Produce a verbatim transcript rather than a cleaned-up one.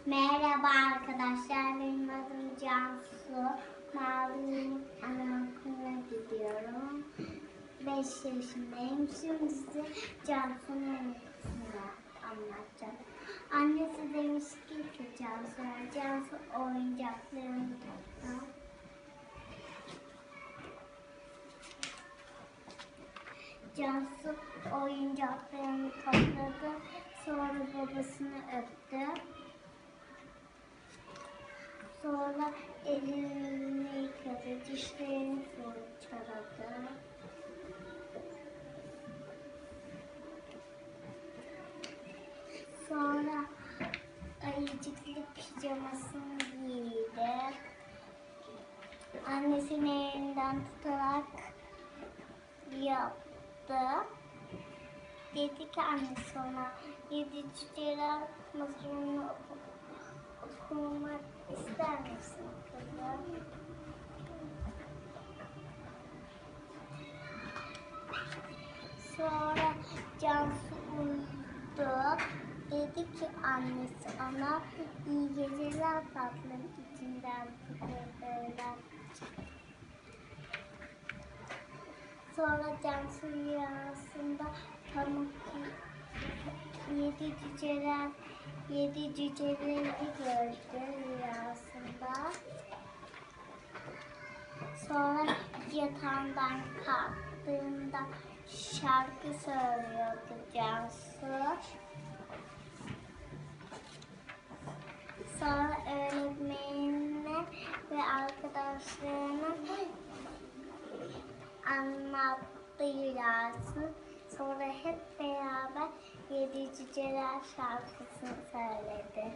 Merhaba arkadaşlar, benim adım Cansu. Mavi anaokuluna gidiyorum. beş yaşındayım. Şimdi size Cansu'nun uykusunu anlatacağım. Annesi demiş ki ki Cansu'ya, Cansu oyuncaklarını topla. Cansu oyuncaklarını topladı. Sonra babasını öptü. Sonra elini yıkadı, dişlerini fırçaladı. Sonra ayıcıklı pijamasını giydi. Annesinin elinden tutarak yaptı. Dedi ki annesi ona, yedi cüceler masalını okumak ister misin kızım? Sonra Cansu uyudu. Dedi ki annesi ona, iyi geceler tatlım, içinden fıkırdayan. Sonra Cansu rüyasında pamuk yedi cüceler, yedi cüceleri gördü rüyasında. Sonra yatağından kalktığında şarkı söylüyordu Cansu. Sonra öğretmenine ve arkadaşlarına anlattı rüyasını. Sonra hep beraber Yedi Cüceler şarkısını söyledi.